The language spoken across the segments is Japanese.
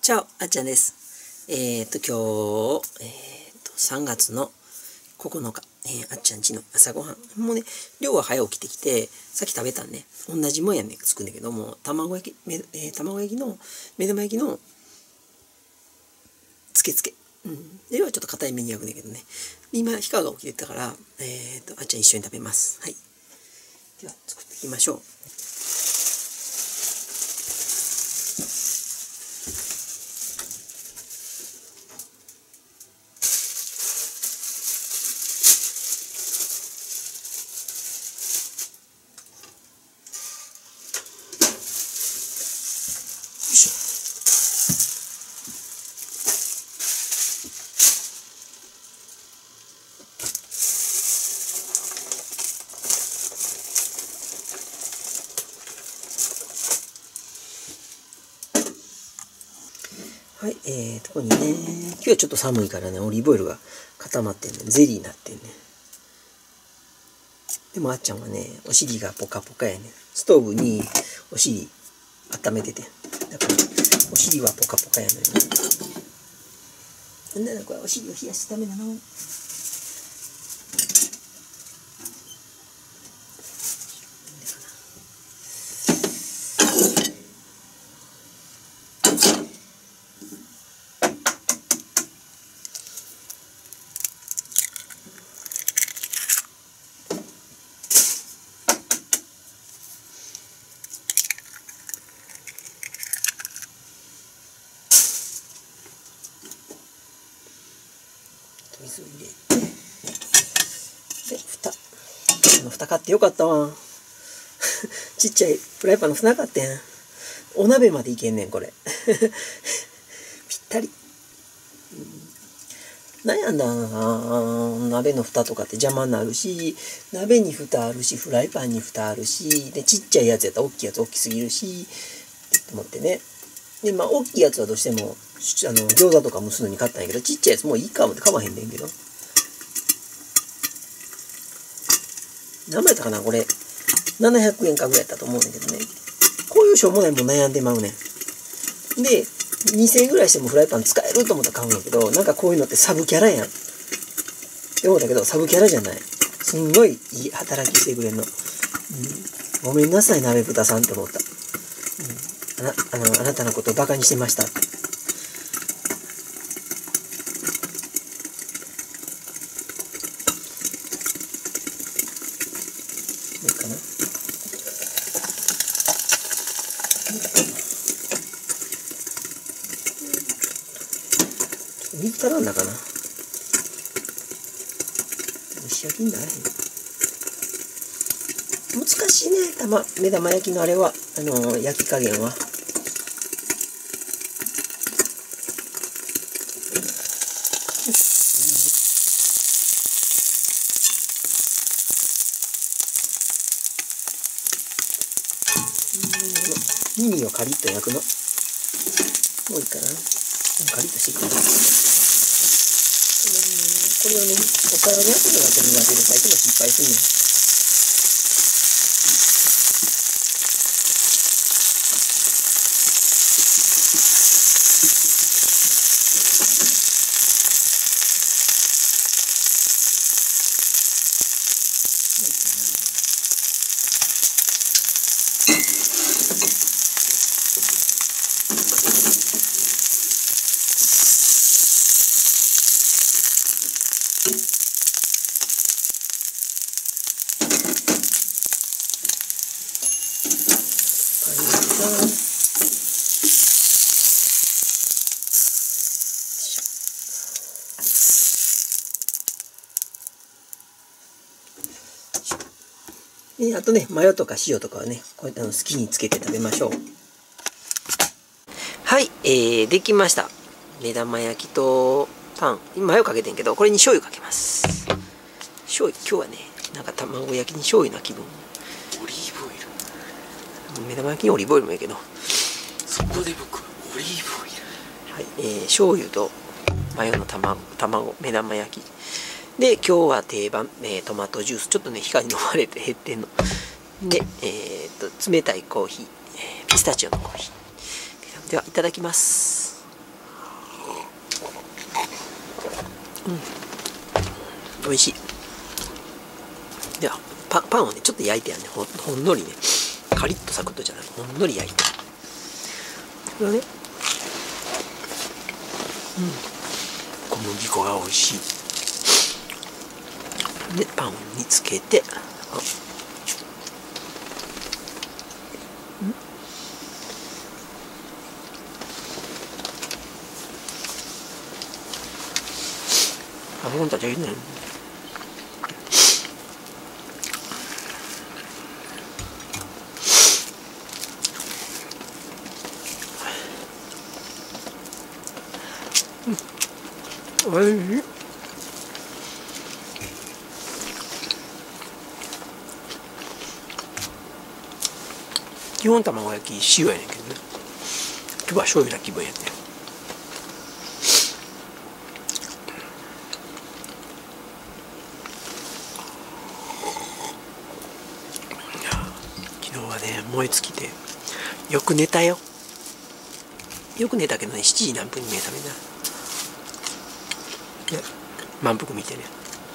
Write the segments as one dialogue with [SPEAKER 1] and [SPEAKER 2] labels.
[SPEAKER 1] チャオ、あっちゃんです。今日、3月の9日、あっちゃんちの朝ごはん。もうね、量は早起きてきて、さっき食べたんね、同じもんやねん作るんだけども、卵焼きの、目玉焼きの、つけ。ではちょっと硬いめに焼くんだけどね。今、氷川が起きてたから、あっちゃん一緒に食べます。はい。では、作っていきましょう。はい、ここにね、今日はちょっと寒いからね、オリーブオイルが固まってんね、ゼリーになってんね。でもあっちゃんはね、お尻がポカポカやね。ストーブにお尻温めてて。だから、お尻はポカポカやのよ。なんだろ、これお尻を冷やすためなの。水を入れて、で、蓋買ってよかったわ。ちっちゃいフライパンの蓋買ってん。お鍋までいけんねん、これ。ぴったり。悩んだな、鍋の蓋とかって邪魔になるし、鍋に蓋あるし、フライパンに蓋あるし、で、ちっちゃいやつやったら大きいやつ大きすぎるし、と思ってね。で、まあ、大きいやつはどうしても、餃子とか蒸すのに買ったんやけど、ちっちゃいやつもういいかもって買わへんねんけど。何枚やったかなこれ。700円かぐらいやったと思うんだけどね。こういうしょうもないもん悩んでまうねん。で、2000円ぐらいしてもフライパン使えると思ったら買うんやけど、なんかこういうのってサブキャラやん。って思ったけど、サブキャラじゃない。すんごいいい働きしてくれんの。ごめんなさい、鍋豚さんって思った。あなたのことをバカにしてましたって。いいかな。水足らんだかな。蒸し焼きにならへん。難しいね、目玉焼きのあれは、焼き加減は。耳をカリッと焼くの。もういいかな。カリッとしてくる。これをね、お皿に焼くのが苦手で、最近も失敗するね。あとね、マヨとか塩とかはね、こうやって好きにつけて食べましょう。はい、できました。目玉焼きとパン。今マヨかけてんけど、これに醤油かけます。醤油、今日はね、なんか卵焼きに醤油な気分。
[SPEAKER 2] オリーブオイル。
[SPEAKER 1] 目玉焼きにオリーブオイルもいいけど。
[SPEAKER 2] そこで僕はオリーブオイル。
[SPEAKER 1] はい、醤油とマヨの卵、目玉焼き。で、今日は定番、トマトジュース。ちょっとね、光に飲まれて減ってんの。で、冷たいコーヒー、ピスタチオのコーヒー。では、いただきます。 美味しい。ではパンをねちょっと焼いてやんね、ほんのりね、カリッとサクッとじゃなくてほんのり焼いて、これはね、小麦粉が美味しい。でパンにつけて、あの子たちはいいね。おいしい。基本卵焼き塩やねんけどね、今日は醤油な気分やって。昨日はね燃え尽きてよく寝たよ。よく寝たけどね、7時何分に目覚めな。満腹見てね。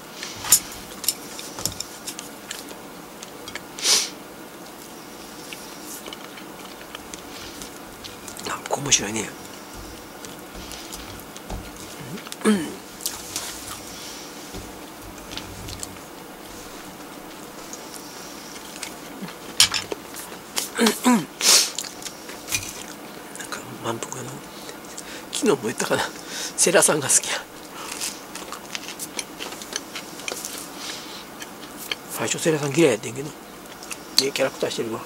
[SPEAKER 1] 面白いね。なんか満腹の昨日も言ったかな、世良さんが好きや。最初世良さん嫌いやってんけど、キャラクターしてるわ。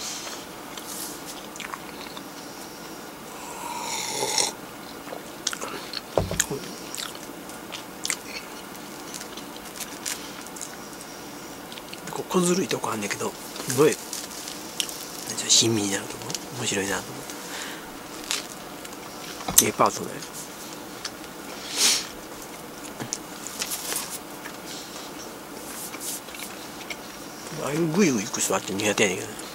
[SPEAKER 1] 小ずるいとこあんねんけど、すごい親身になるとこ面白いなと思った。パートナー。ああいうグイグイいく人あって苦手やねんけどね。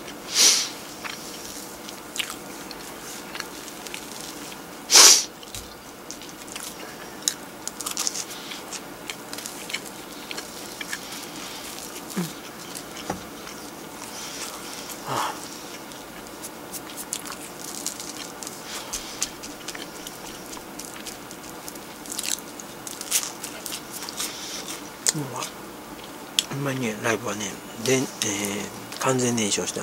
[SPEAKER 1] ほんまにね、ライブはね、完全燃焼した。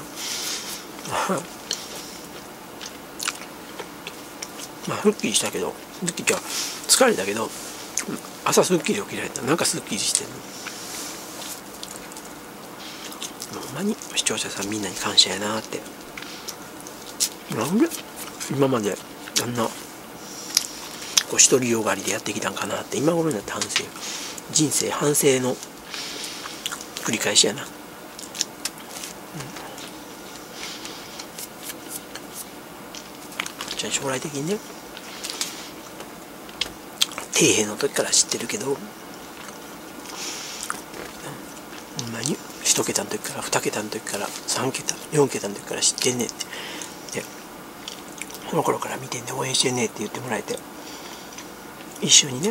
[SPEAKER 1] まあ、すっきりしたけど、すっきりは疲れたけど、朝すっきり起きられた。なんかすっきりしてる。ほんまに視聴者さんみんなに感謝やなって。なんで今まであんなこう独りよがりでやってきたんかなって今頃になって反省、人生反省の繰り返しやな。じゃあ将来的にね、底辺の時から知ってるけど、ほんまに1桁の時から2桁の時から3桁4桁の時から知ってんねんって、でその頃から見てんで応援してんねんって言ってもらえて、一緒にね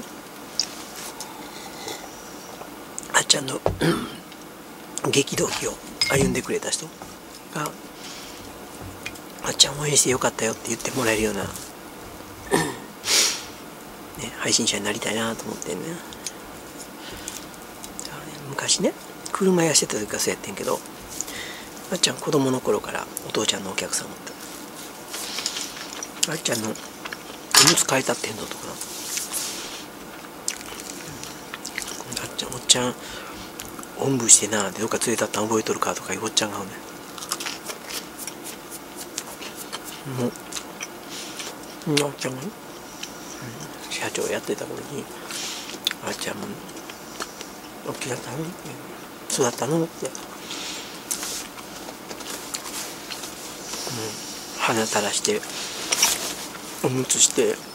[SPEAKER 1] あっちゃんの激動期を歩んでくれた人があっちゃん応援してよかったよって言ってもらえるような、ね、配信者になりたいなと思ってんね。昔ね車屋してた時はそうやってんけど、あっちゃん子供の頃からお父ちゃんのお客さんだった。あっちゃんのおむつ替えたってんのとか、あっちゃんおっちゃんおんぶしてなでどっか連れたったん覚えとるかとかいうおっちゃんがね、もうあっちゃんがね、社長やってた頃にあっちゃんも大きかったの育ったのって、鼻垂らしておむつしてよ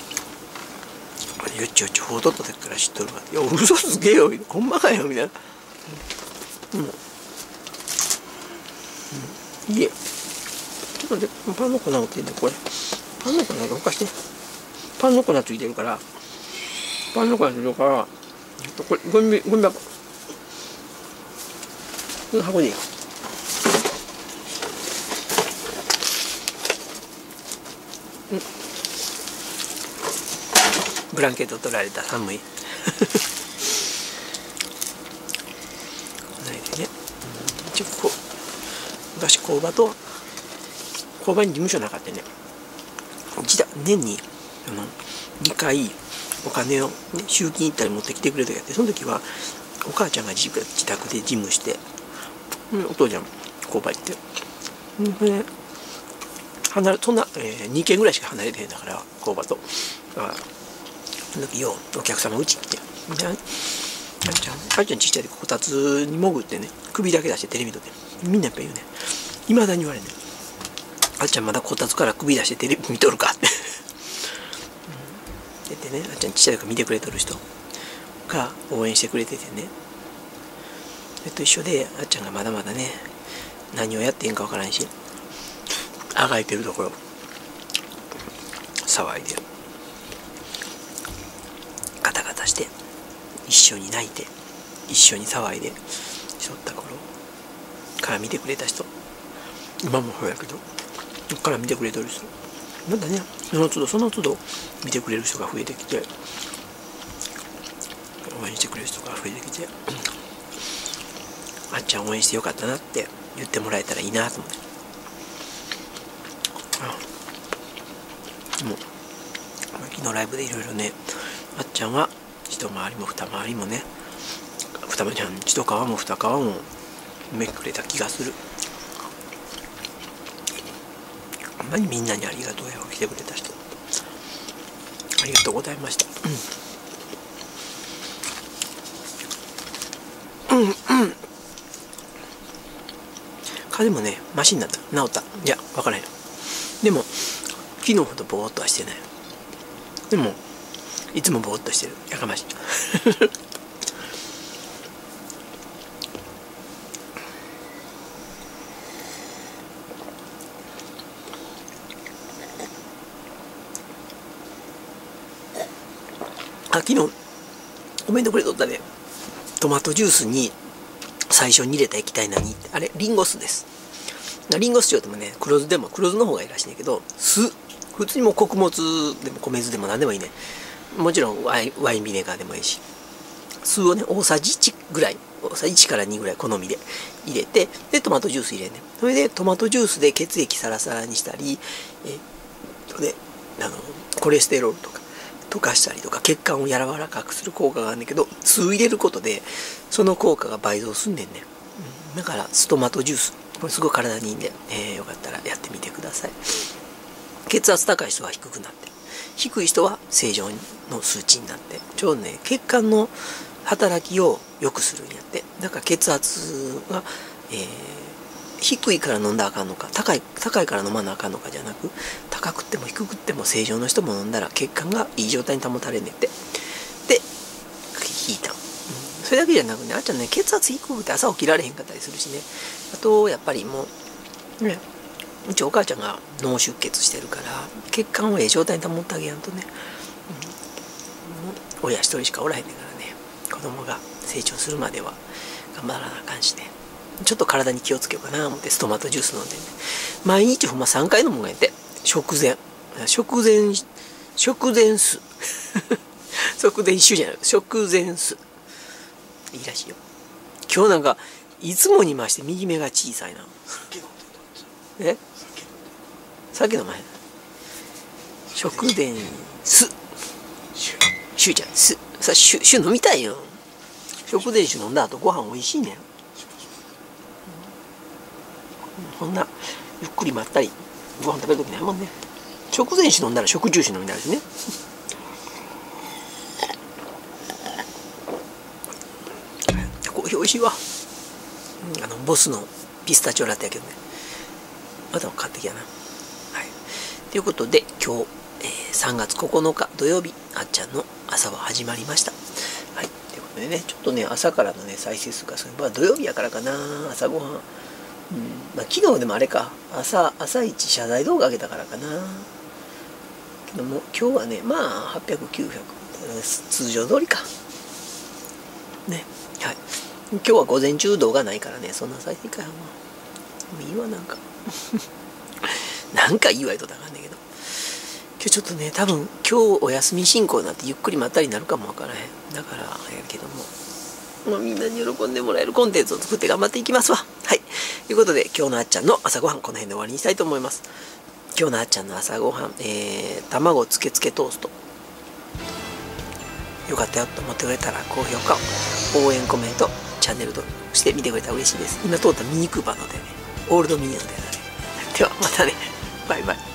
[SPEAKER 1] っちよっちほうとった時から知っとるわ。いや嘘つけよほんまかよみたいな。いえちょっと待って、パンの粉をついてこれパンの粉だけほかして、パンの粉ついてるからパンの感じだから、これゴミ箱。この箱に。ブランケット取られた寒い。こないでね。一応昔工場に事務所なかったね。年に2回お金を、ね、集金行ったり持ってきてくれたやって、その時はお母ちゃんが自宅で事務して、お父ちゃん工場行って、そんな、2軒ぐらいしか離れてへんだから工場と。その時ようお客様うち来て、あっちゃんちっちゃいでこたつに潜ってね、首だけ出してテレビ撮って、みんなやっぱ言うね、いまだに言われるね、あっちゃんまだこたつから首出してテレビ見とるかって言ってね、あっちゃんちっちゃいから見てくれとる人が応援してくれててね、それと一緒で、あっちゃんがまだまだね、何をやっていいんかわからんし、あがいてるところ騒いでる、ガタガタして一緒に泣いて一緒に騒いでしとった頃から見てくれた人、今もそうやけどそっから見てくれてる人、まだね、その都度見てくれる人が増えてきて、応援してくれる人が増えてきて、あっちゃん応援してよかったなって言ってもらえたらいいなと思って。もう昨日ライブでいろいろね、あっちゃんは一回りも二回りもね、一皮も二皮もめくれた気がする。ほんまにみんなにありがとうよ、来てくれた人ありがとうございました。風もねマシになった、治った、いや分からへん。でも昨日ほどぼーっとはしてない。でもいつもぼーっとしてる、やかましい昨日お弁当くれとったね。トマトジュースに最初に入れた液体何って、あれリンゴ酢です。リンゴ酢塩でもね、黒酢の方がいいらしいんだけど、酢普通にもう穀物でも米酢でも何でもいいね。もちろんワインビネガーでもいいし、酢をね大さじ1ぐらい、大さじ1から2ぐらい好みで入れて、でトマトジュース入れんね。それでトマトジュースで血液サラサラにしたり、でコレステロールとか溶かしたりとか、血管を柔らかくする効果があるんだけど、酢入れることでその効果が倍増すんねんね。だから酢トマトジュース、これすごい体にいいんで、よかったらやってみてください。血圧高い人は低くなって、低い人は正常の数値になって、ちょうどね血管の働きを良くするんやって。だから血圧が、低いから飲んだらあかんのか、高いから飲まなあかんのかじゃなく、高くっても低くっても正常の人も飲んだら血管がいい状態に保たれんねんって。で引いた、それだけじゃなくね、あっちゃんね血圧低くて朝起きられへんかったりするしね。あとやっぱりもうね、うちお母ちゃんが脳出血してるから血管をええ状態に保ってあげやんとね、親一人しかおらへんねんからね、子供が成長するまでは頑張らなあかんしね、ちょっと体に気をつけようかな思ってトマトジュース飲んでね、毎日ほんま3回飲むんやって。食前酢食前酒じゃない、食前酢いいらしいよ。今日なんかいつもに増して右目が小さいな。酒飲まへん。食前酢酒じゃん、酢さ、酒飲みたいよ。食前酒飲んだ後ご飯おいしいねん。こんなゆっくりまったりご飯食べるときないもんね。食前酒飲んだら食中酒飲みになるしね。コーヒーおいしいわ。ボスのピスタチオラテやけどね、また買ってきやな。はい、ということで今日、3月9日土曜日、あっちゃんの朝は始まりました。はい、ということでね、ちょっとね朝からのね再生数がそれ土曜日やからかな、朝ごはん、昨日でもあれか、朝一謝罪動画上げたからかな。けども今日はね、800、900、 通常通りかね。はい、今日は午前中動画ないからね、そんな再生回はもういいわ。なんかなんかいいわいとだかんねんけど、今日ちょっとね、多分今日お休み進行になってゆっくりまったりになるかもわからへん。だからやけども、みんなに喜んでもらえるコンテンツを作って頑張っていきますわ。はい、ということで今日のあっちゃんの朝ごはんこの辺で終わりにしたいと思います。今日のあっちゃんの朝ごはん、卵つけつけトースト、よかったよと思ってくれたら高評価、応援コメント、チャンネル登録してみてくれたら嬉しいです。今通ったミニクーパーのでね、オールドミニのでね。ではまたね、バイバイ。